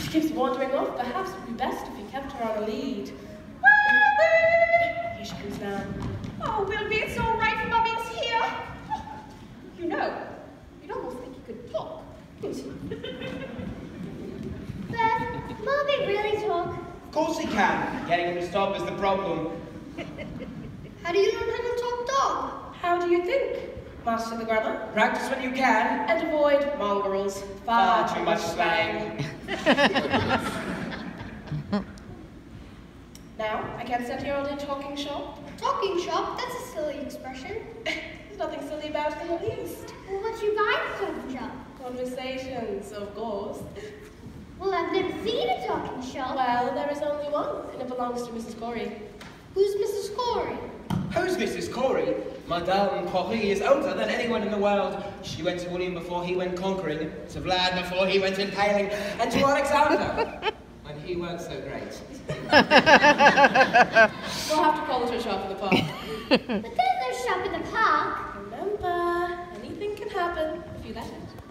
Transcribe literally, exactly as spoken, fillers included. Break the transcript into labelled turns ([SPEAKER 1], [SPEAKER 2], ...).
[SPEAKER 1] She keeps wandering off. Perhaps it would be best if you kept her on a lead. Here she comes now.
[SPEAKER 2] Oh, Wilby, it's all right. Mummy's here. You know, you'd almost think you could talk, couldn't you?
[SPEAKER 3] Beth, Wilby really talk?
[SPEAKER 4] Of course he can. Getting him to stop is the problem.
[SPEAKER 3] How do you learn how to talk dog?
[SPEAKER 1] How do you think? Master the grammar.
[SPEAKER 4] Practice when you can.
[SPEAKER 1] And avoid mongrels. Far,
[SPEAKER 4] Far too much slang.
[SPEAKER 1] Now, I can't send you all in talking shop.
[SPEAKER 3] Talking shop? That's a silly expression.
[SPEAKER 1] There's nothing silly about it in the least.
[SPEAKER 3] Well, what you buy at the talking shop?
[SPEAKER 1] Conversations, of course.
[SPEAKER 3] Well, I've never seen a talking shop.
[SPEAKER 1] Well, there is only one, and it belongs to Missus Corey.
[SPEAKER 3] Who's Missus Corey?
[SPEAKER 4] Who's Missus Corey? Madame Corey is older than anyone in the world. She went to William before he went conquering, to Vlad before he went impaling, and to Alexander when he weren't so great.
[SPEAKER 1] We'll have to call it a shop in the park.
[SPEAKER 3] But there's no shop in the park.
[SPEAKER 1] Remember, anything can happen if you let it.